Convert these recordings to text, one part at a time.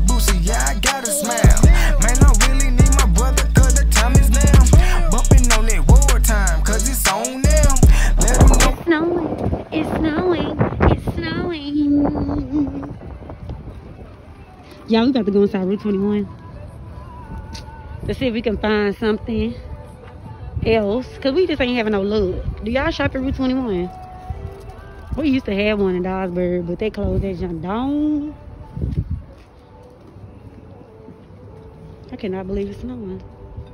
boosie, yeah, I got a smile. Man, I really need my brother, cause the time is now. Bumping on that wartime, cause it's on now. Let them know. It's snowing, it's snowing, it's snowing. Y'all, we about to go inside Route 21 to see if we can find something else, cause we just ain't having no luck. Do y'all shop at Route 21? We used to have one in Dawsburg, but they closed that junk down. I cannot believe it's snowing.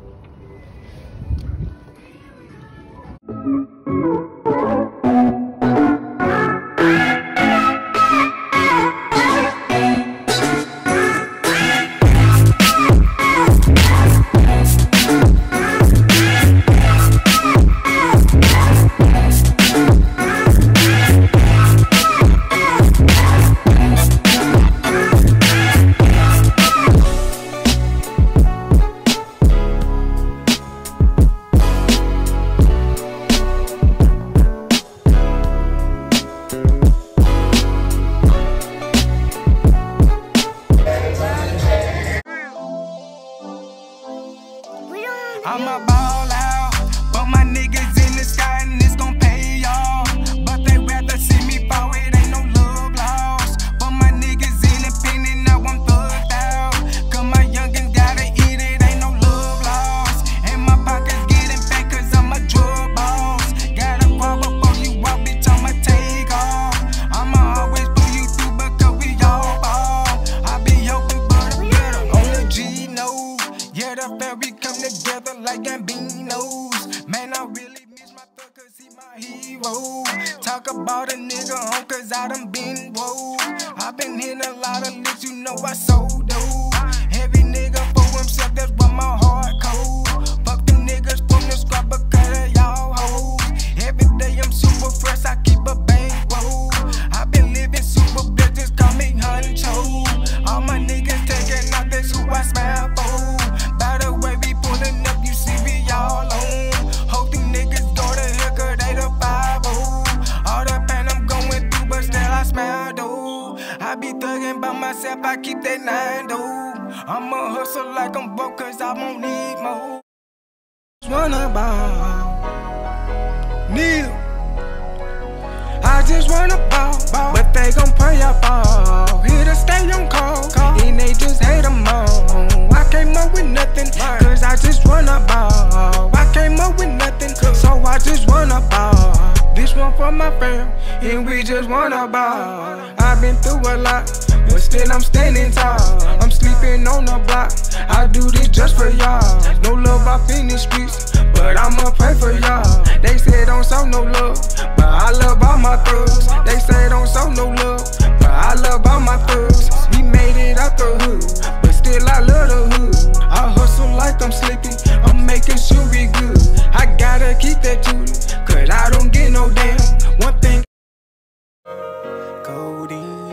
I'ma ball out, but my niggas in the sky and it's gon' pay y'all. But they rather see me fall, it ain't no love lost. But my niggas independent, now I'm thugged out. Cause my youngins gotta eat, it ain't no love lost. And my pockets getting fat cause I'm a drug boss. Gotta pop before you walk, bitch, I'ma take off. I'ma always pull you through because we all fall. I be open but I'm better on the G-No. Yeah, the fairy come together like Gambinos. Man, I really miss my thug cause he my hero. Talk about a nigga on cause I done been woke. I been hitting a lot of licks, you know I sold dope. Every nigga for himself, that's why my heart cold. Fuck them niggas from the squad because of y'all hoes. Every day I'm super fresh, I keep a bankroll. I been living super blessed, just call me Huncho. All my niggas taking out, that's who I smile for. By the way we pulling up, you see we all on. Hope them niggas go to hell cause they the 5-0. All the pain I'm going through, but still I smile though. I be thugging by myself, I keep that 9 though. I'ma hustle like I'm broke cause I won't need more. Wanna ball, Neil. I just wanna ball, but they gon' pray I fall. Here to stay on call, and they just hate them all. I came up with nothing, cause I just wanna ball. I came up with nothing, so I just wanna ball. This one for my fam, and we just wanna ball. I've been through a lot, but still I'm standing tall. I'm sleeping on the block, I do this just for y'all. No love up in the streets, but I'ma pray for y'all. They say don't show no love, but I love all my thugs. They say don't show no love, but I love all my thugs. We made it out the hood, but still I love the hood. I hustle like I'm sleepy, I'm making sure we good. I gotta keep that tootie, cause I don't get no damn. One thing, codeine,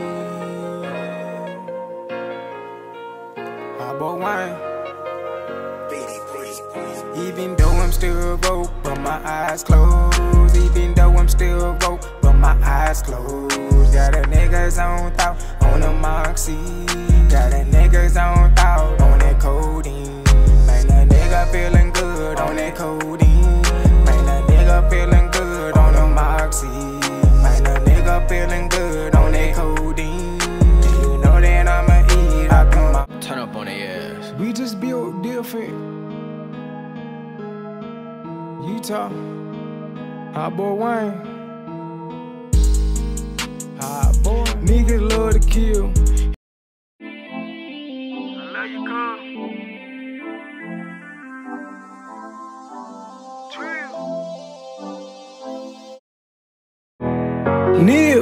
Harbor wine. Even though I'm still broke, but my eyes closed. Even though I'm still broke, but my eyes closed. Got a niggas on thought on the Moxie. Got a niggas on thought on that codeine. Man, a nigga feeling good on that codeine. Man, a nigga feeling good on the Moxie. Man, a nigga feeling good on that codeine. And you know that I'ma eat up in my. Turn up on their ass. We just built different. Utah, Harbor wine. Harbor niggas love to kill. I love you, cuz. Neil.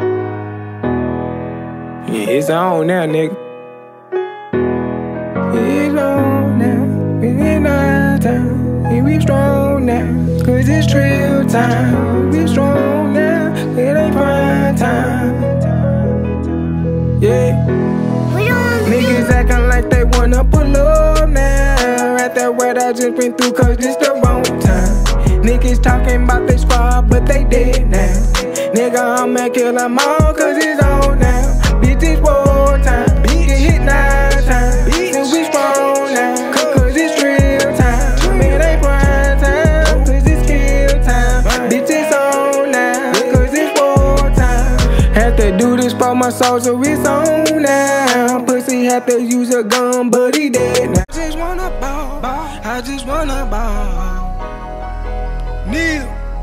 Yeah, it's on now, nigga. It's on now. It's night time. And we strong now, cause it's trail time. We strong now, it ain't prime time. Yeah. Niggas acting like they wanna pull up now. Right there what I just been through, cause this the wrong time. Niggas talking about they squad, but they dead now. Nigga, I'ma kill them all, cause it's on now. Bitch, it's war time. Bitch, get hit now. my soldier, it's on now. Pussy had to use a gun, but he dead now. I just wanna ball, I just wanna ball. Neil,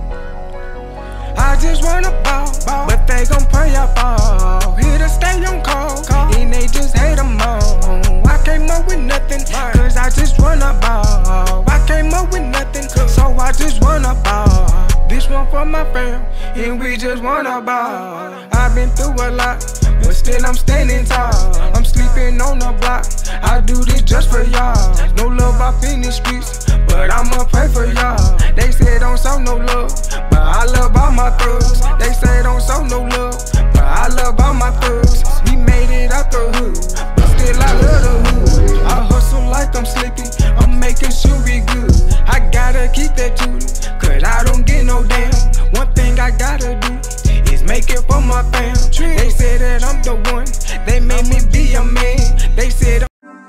I just wanna ball, but they gon' pray I fall. Here to stay on call, and they just hate them all. I came up with nothing, cause I just wanna ball. I came up with nothing, so I just wanna ball. This one for my fam, and we just wanna ball. I've been through a lot, but still I'm standing tall. I'm sleeping on the block, I do this just for y'all. No love up in the streets, but I'ma pray for y'all. They say don't show no love, but I love all my thugs. They say don't show no love, but I love all my thugs. We made it out the hood, but still I love the hood. I hustle like I'm sleepy, I'm making sure we good. I gotta keep that duty, cause I don't get no damn. One thing I gotta do is make it for my fam. They say that I'm the one, they made me be a man. They said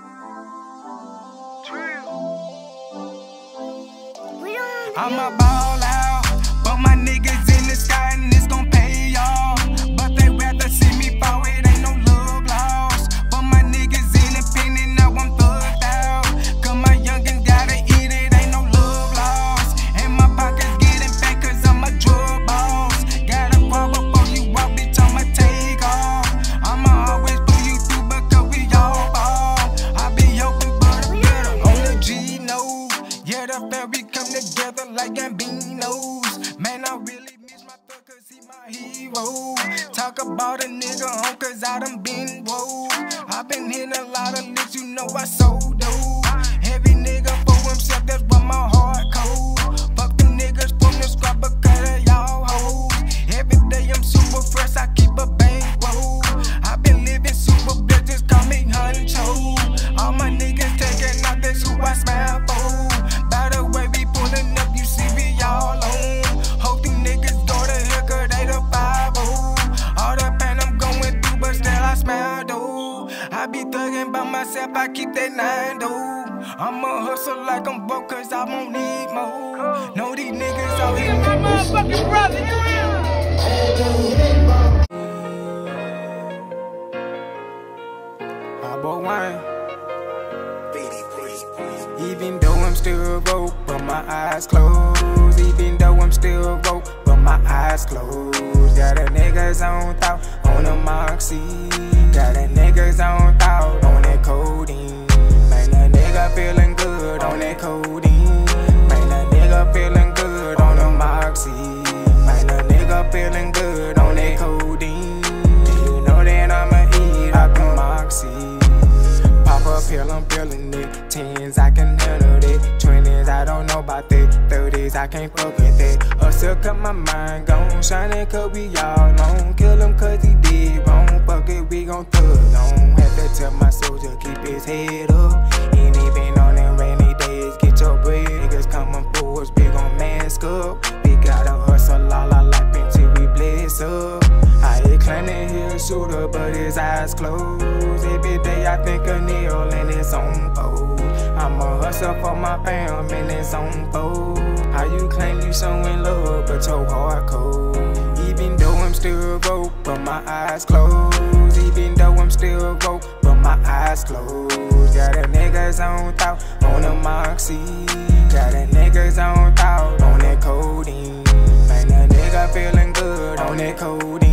I'ma ball out, but my niggas in the sky and it's gon' pay y'all. But they rather see me fall, it ain't no love lost. But my niggas independent, now I'm thugged out. Cause my youngins gotta eat, it ain't no love lost. And my pockets getting fat cause I'm a drug boss. Gotta crawl before you walk, bitch, I'ma take off. I'ma always pull you through because we all ball. I be open but I'm better on the G note. Yeah, the family come together like Gambinos. Man, I really miss my thug cause he my hero. Talk about a nigga on cause I done been woke. I been hitting a lot of licks, you know I so dope. Every nigga for himself, that's why my heart cold. Fuck them niggas from the scrap because of y'all hoes. Every day I'm super fresh, I keep a bankroll. I been living super blessed, just call me Huncho. All my niggas taking out, that's who I smile for. By the way we pulling up, you see we all on. Hope them niggas go to hell cause they the 5-0. All the pain I'm going through, but still I smile though. I be thugging by myself, I keep that 9 though. I'ma hustle like I'm broke cause I won't need more. Know these niggas out here. My motherfucking brother, my boy Wayne. Even though I'm still broke, but my eyes closed. Even though I'm still broke, but my eyes closed. Got the niggas on thought on the Moxie. Got the niggas on thought on that codeine. Man, a nigga feeling good on that codeine. Man, a nigga feeling good on the Moxie. Man, a nigga feeling good on that codeine. You know that I'ma eat out the Moxie. Pop a pill, I'm feeling it. 10s, I can handle it. 20s, I don't know about that. 30s, I can't fuck with that. Hustle cut my mind, gon' shine it cause we all know. Kill him cause he did wrong. Fuck it, we gon' thug on. Have to tell my soldier, keep his head up. Ain't even on them rainy days, get your bread. Niggas coming for us, we gon' mask up. We gotta hustle all our life until we bless up. I ain't claiming he a shooter, but his eyes closed. Every day I think of Neil and it's on fold. I'ma hustle for my fam and it's on fold. How you claim you showing love, but your heart cold? Even though I'm still broke, but my eyes closed. Even though I'm still broke, but my eyes closed. Got the niggas on thought on the Moxie. Got the niggas on thought on that codeine. Man, a nigga feeling good on that codeine.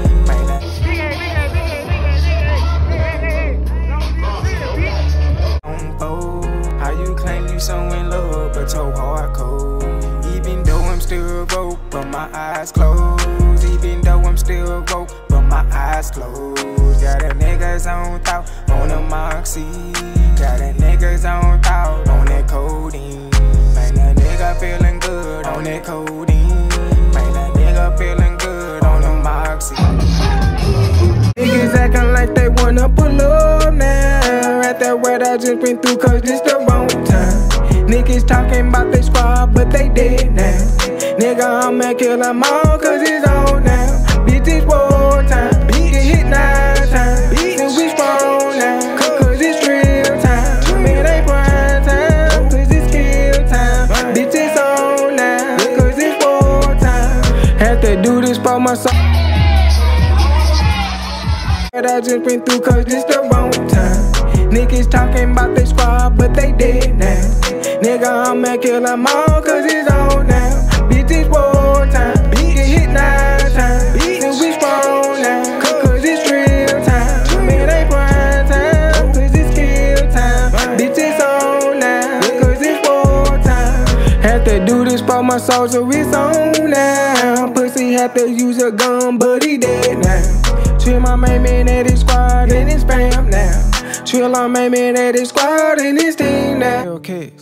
How you claim you showing love, but your heart cold? Even though I'm still broke, but my eyes closed. Even though I'm still broke, but my eyes closed. Got the niggas on thought on the Moxie. Got the niggas on thought on that codeine. Man, a nigga feeling good on that codeine. Man, a nigga feeling good on the Moxie. Niggas acting like they wanna pull up now. Right there what I just been through cause this the wrong time. Niggas talking about they squad but they dead now. Nigga I'ma kill them all cause it's on now. Bitch it's war time, bitch get hit 9 times. Bitch and we strong now cause it's real time. It ain't prime time cause it's kill time. Bitch it's on now cause it's war time. Had to do this for my soul. I just been through, cause this the wrong time. Niggas talking about they squad, but they dead now. Nigga, I'ma kill them all, cause it's on now. Bitch, it's war time. Bitch, get hit 9 times. Bitch, we strong now, cause it's real time. Man, ain't prime time, cause it's kill time. Bitch, it's on now, cause it's war time. Have to do this for my soul, so it's on now. Pussy have to use a gun, but he dead now. Trill my main man at his squad and his fam now. Trill my main man at his squad and his team now. Hellcats,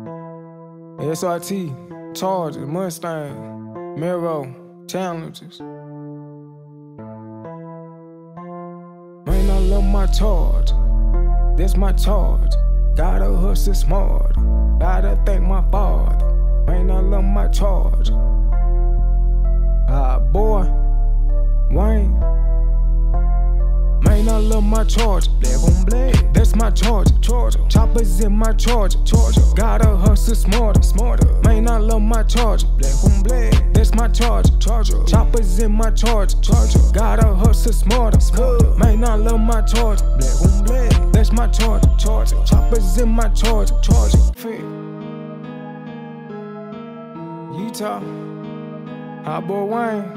SRT, Chargers, Mustang, Mero, Challengers. Man, I love my charge. That's my charge. Gotta hustle smart. Gotta thank my father. Man, I love my charge. Boy, Wayne. Man, I love my charge. Black on black. That's my charge. Choppers in my charge. Gotta hustle smarter. Man, I love my charge. Black on black. That's my charge. Choppers in my charge. Gotta hustle smarter. Man, I love my charge. Black on black. That's my charge. Choppers in my charge. Utah. Hot boy Wayne.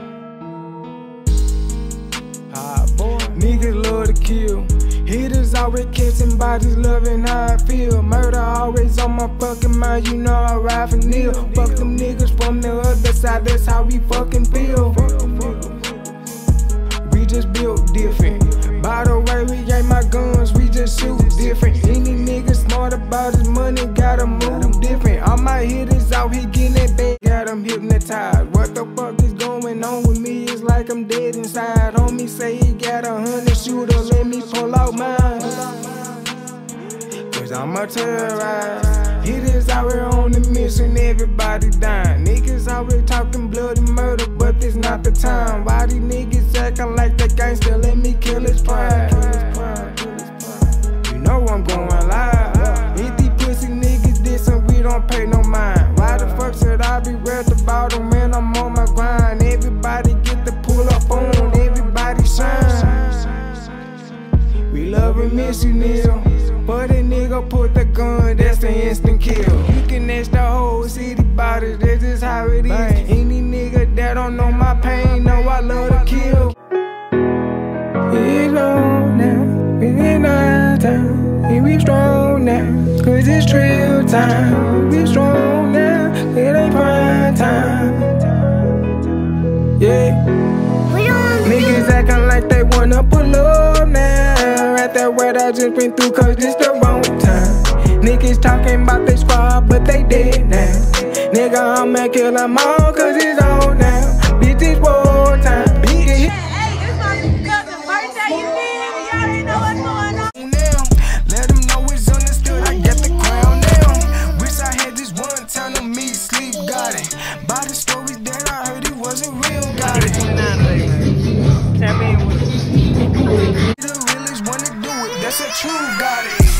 Niggas love to kill. Hitters always catching bodies, loving how I feel. Murder always on my fucking mind, you know I ride for Neil. Fuck them niggas from the other side, that's how we fucking feel. We just built different. By the way, we ain't my guns, we just shoot different. Any nigga smart about his money, gotta move different. All my hitters out here getting that bag, got them hypnotized. What the fuck is going on with me? It's like I'm dead inside. Homie say he got 100 shooter, let me pull out mine. Cause I'm a terrorize. Hitters out here on the mission, everybody dying. Niggas always talking bloody murder, but this not the time. Why these niggas acting like they gangster? Let me kill his pride. You know I'm going live. If these pussy niggas dissing, we don't pay no mind. Why the fuck should I be worried about them when I'm on my grind? Everybody get the pull up on, everybody shine. We love and miss you, Neil. But a nigga put the gun, that's the instant kill. You can ask the whole city about it, that's just how it is. Any nigga that don't know my pain, know I love to kill. It's on now, it ain't night time, and we strong now, cause it's real time. We strong now, it ain't prime time. Yeah. Niggas acting like they wanna pull up now. Right there what I just been through, cause this the wrong time. Niggas talking about they squad, but they dead now. Nigga, I'ma kill them all, cause it's on now. Bitch, it's war time. Bitch, hey, this my cousin birthday, you feel me? Y'all ain't know what's going on. now, let them know it's understood. I got the crown now. Wish I had this one time to me, sleep, got it. By the stories that I heard, it wasn't real, got it. Tap in with it. The realest wanna do it, that's a true, got it.